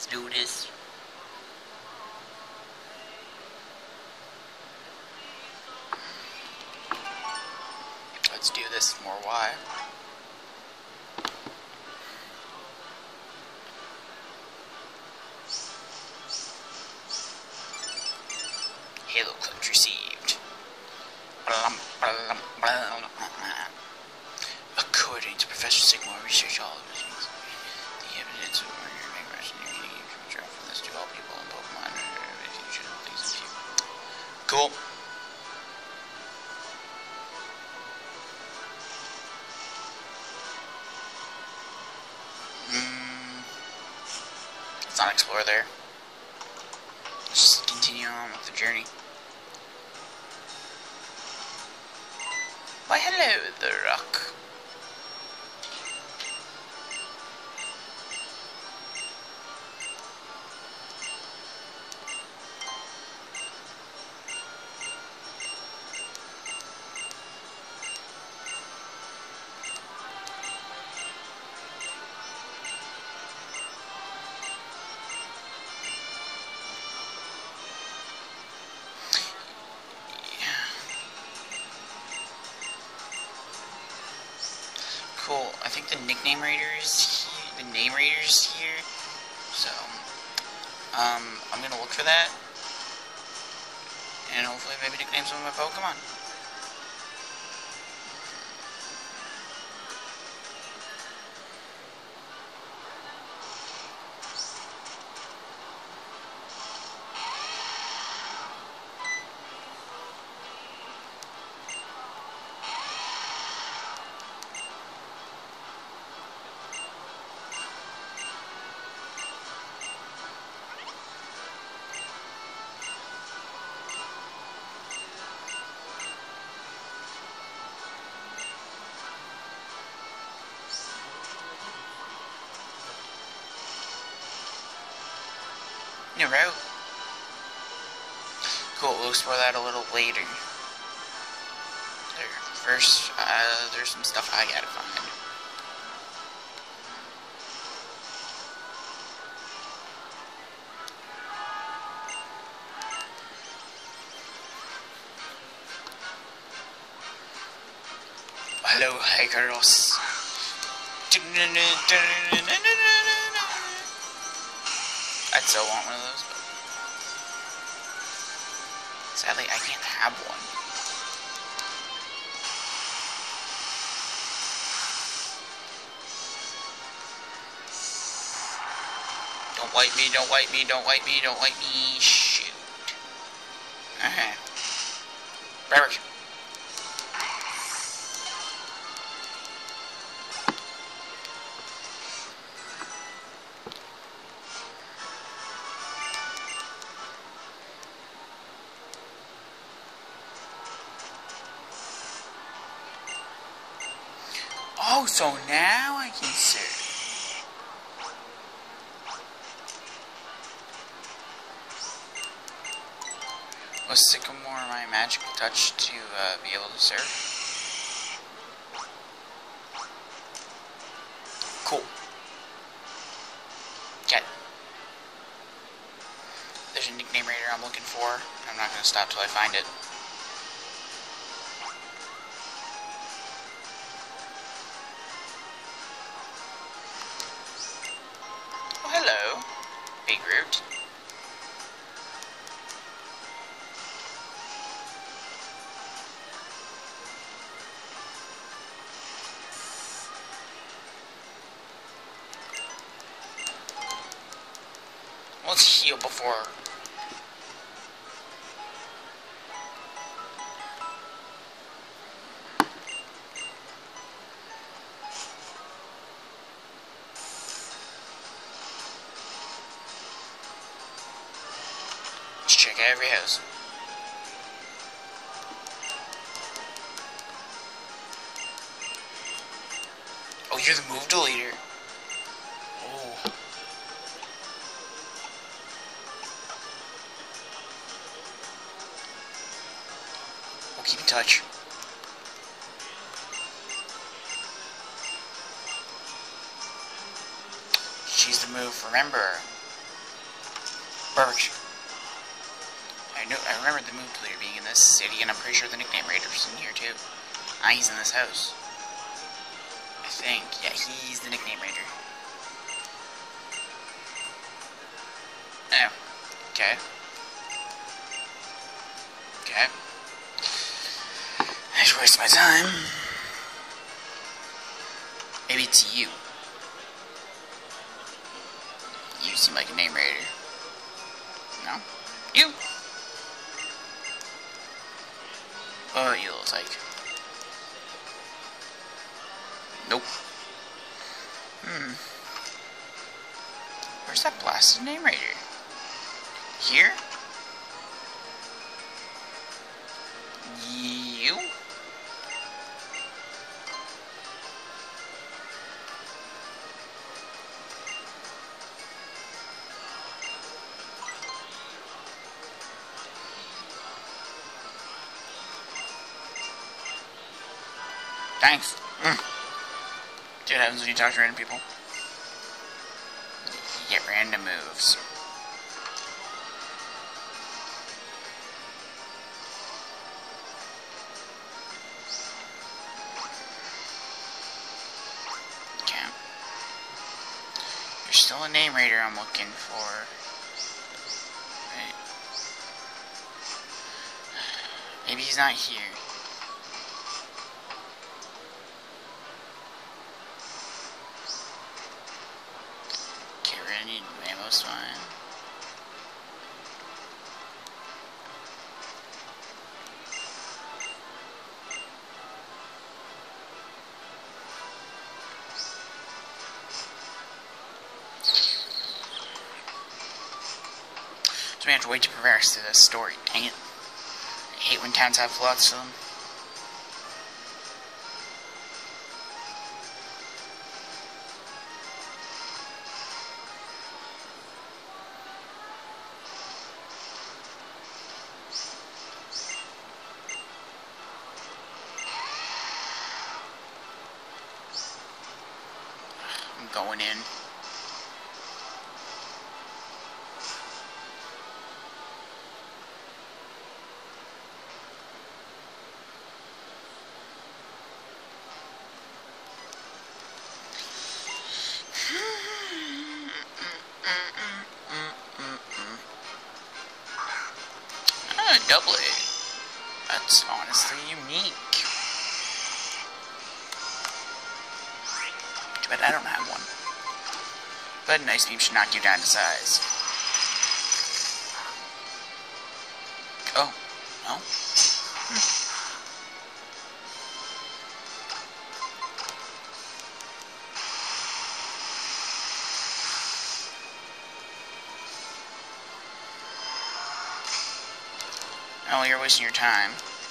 Let's do this. Let's do this more Y. Halo clips received. According to Professor Sigmore, research all of these. The evidence of migration from this to all people in Pokemon. Cool. Let's not explore there. Let's just continue on with the journey. Why, hello, the rock. Cool. I think the nickname raiders, the name raiders here. So, I'm gonna look for that, and hopefully maybe nickname some of my Pokemon. New route. Cool, we'll explore that a little later. First, there's some stuff I gotta find. Hello, Hikaros. I'd so want one of those, but sadly I can't have one. Don't wipe me, don't wipe me, don't wipe me, don't wipe me. Shoot. Okay. Robert. Oh, so now I can search. Was Sycamore my magical touch to be able to surf? Cool. Okay. There's a nickname raider I'm looking for. I'm not going to stop till I find it. Hello, Big Root. Let's heal before. Check out every house. Oh, you're the move deleter. Oh. We'll keep in touch. She's the move, remember. Perfect. I remember the Moon Clear being in this city, and I'm pretty sure the Nickname Raider's in here too. He's in this house. I think. Yeah, he's the Nickname Raider. Oh. Okay. Okay. I just wasted my time. Maybe it's you. You seem like a Name Raider. No? You! Oh, you look like. Nope. Where's that blasted Name Raider? Here? You? Thanks. See what happens when you talk to random people. You get random moves. Okay. You're still a Name Raider I'm looking for. Right. Maybe he's not here. I need ammo's fine. So we have to wait to progress to the story. Dang it. I hate when towns have plots to them. Going in. Doublet. That's honestly unique. But I don't have one. But an ice beam should knock you down to size. Oh, no? Oh, you're wasting your time.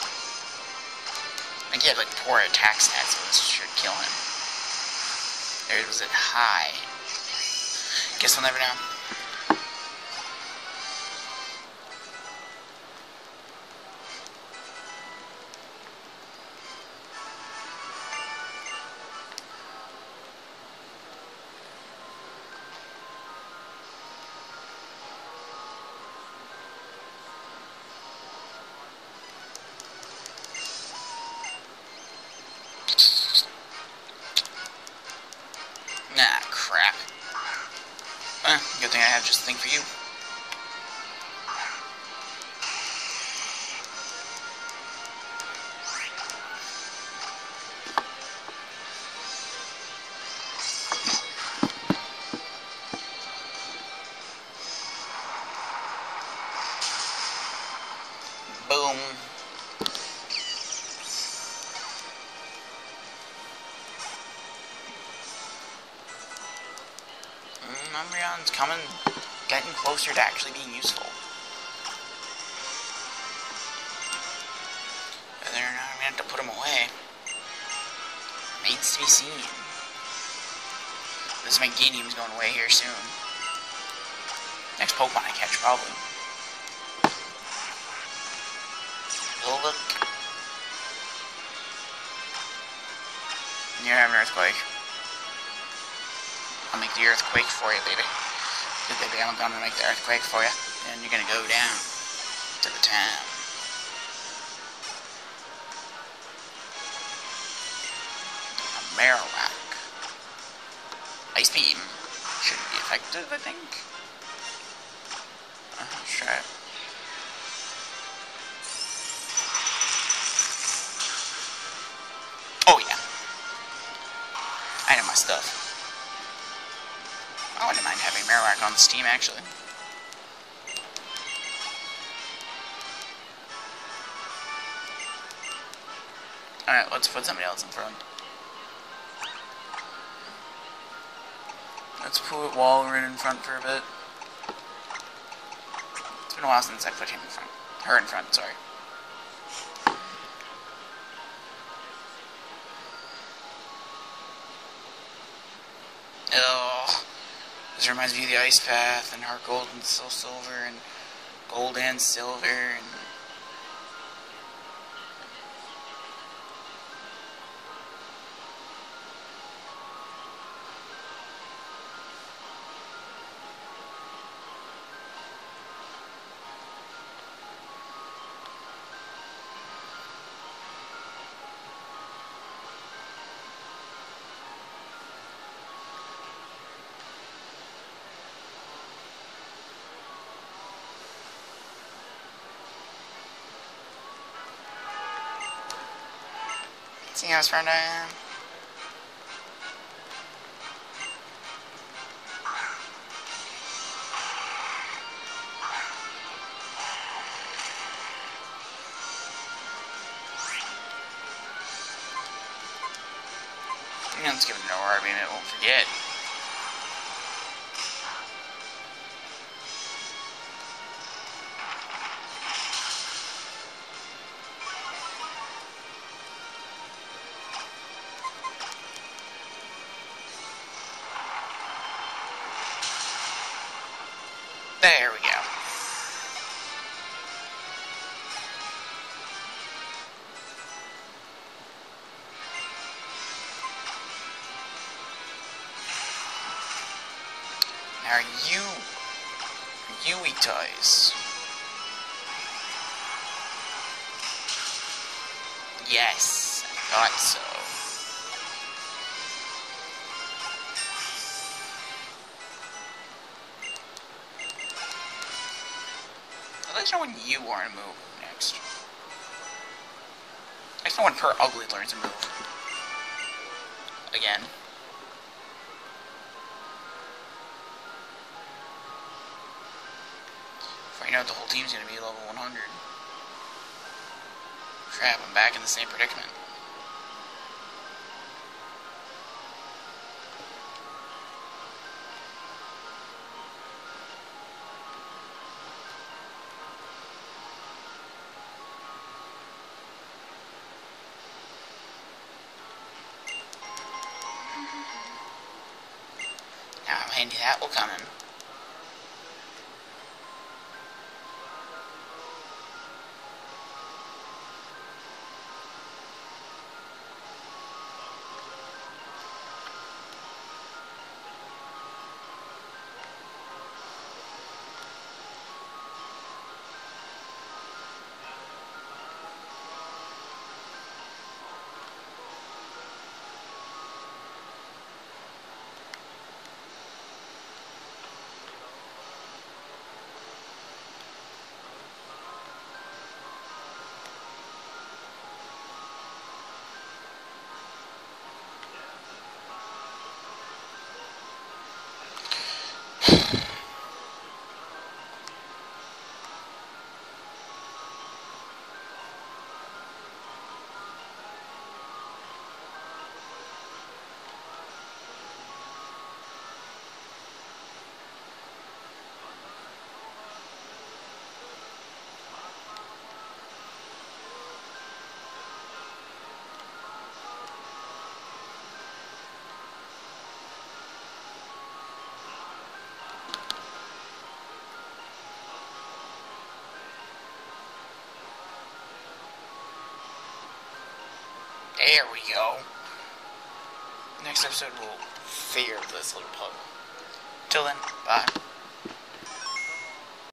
I think he had like poor attack stats, so this should kill him. There was it high. Guess we'll never know. Nah, crap. Good thing I have just a thing for you. Boom. Umbreon's coming, getting closer to actually being useful. Whether or not I'm gonna have to put him away remains to be seen. This Meganium's going away here soon. Next Pokemon I catch, probably. Look. You're having an earthquake. I'll make the earthquake for you, baby. Baby, I'm gonna make the earthquake for you. And you're gonna go down to the town. A Marowak. Ice Beam. Shouldn't be effective, I think. Let's try it. Oh yeah. I know my stuff. I wouldn't mind having Marowak on the Steam, actually. Alright, let's put somebody else in front. Let's put Walrein in front for a bit. It's been a while since I put him in front. Her in front, sorry. Ugh. This reminds me of the Ice Path and Heart Gold and Soul Silver and Gold and Silver and... See how smart I am? Let's give it an Aurora Beam, it won't forget. There we go. Now you weak toys. Yes, I thought so. I'd like to know when you want to move next. I just know when Per Ugly learns to move. Again. Before you know it, the whole team's gonna be level 100. Crap, I'm back in the same predicament. Now how handy that will come in. There we go. Next episode we'll figure this little puzzle. Till then, bye.